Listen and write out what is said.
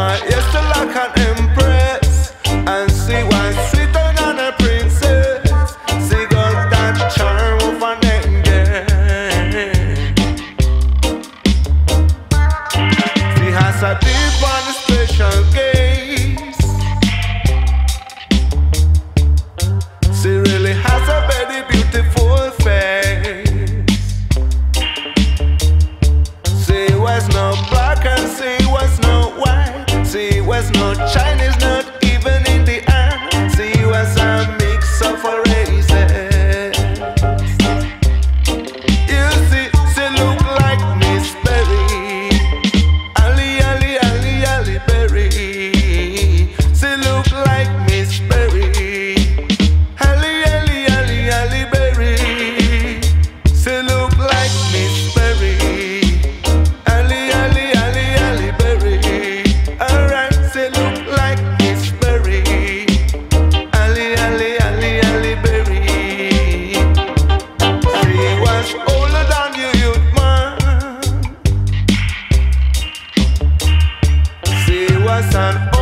used to like an empress, and she was sweeter than a princess. She got that charm of an angel. She has a deep and special gaze. She really has a very beautiful face. She was no black and she was no white. She was no Chinese, not even Indian. She was a mix of races. You see, she looked like Miss Berry, Ali, Ali, Ali, Ali Berry. She looked like Miss Berry, Ali, Ali, Ali, Ali Berry. She looked like Miss Berry, Ali, Ali, Ali, Ali Berry. Alright, she looked like Miss Berry, Ali, Ali, Ali, Ali Berry. She was older than you, youth man. She was an